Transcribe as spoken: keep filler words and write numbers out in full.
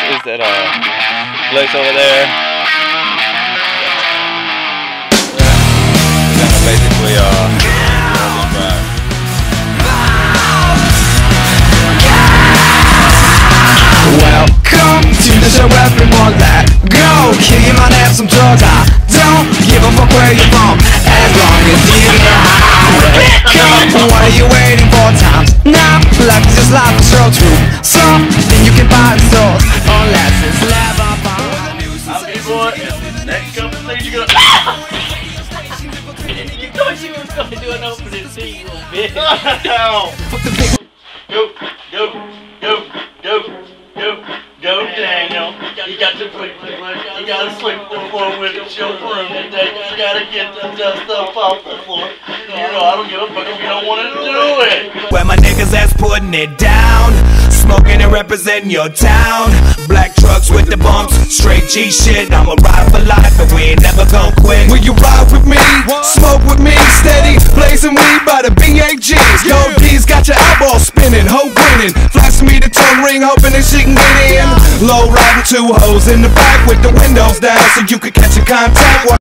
is that uh, place over there. Yeah, basically uh, welcome to the show, everyone. Let go. Here you might have some drugs. I don't give a fuck where you're from, as long as you're high. Come, what are you waiting for? Time's now. Life is just like a show through something you can buy in stores, unless it's lava bomb. I'll be boy. Next couple things you're gonna. You thought she was gonna do an opening scene, little bitch. Go, go, go, go, go, go, Daniel. You got to sleep. You gotta sweep the floor with the show room today. You gotta get the dust up off the floor. You know, I don't give a fuck if you don't want to do it. Where my niggas ass putting it down, smoking and representing your town. Black trucks with the bumps, straight G shit. I'ma ride for life, but we ain't never gon' quit. Will you ride with me? Smoke with me, steady blazing weed by the B A Gs. Yo, D's got your eyeball spinning, hoe grinning. Flash me the tongue ring, hoping that she can get in. Low ride with two hoes in the back with the windows down, so you can catch a contact.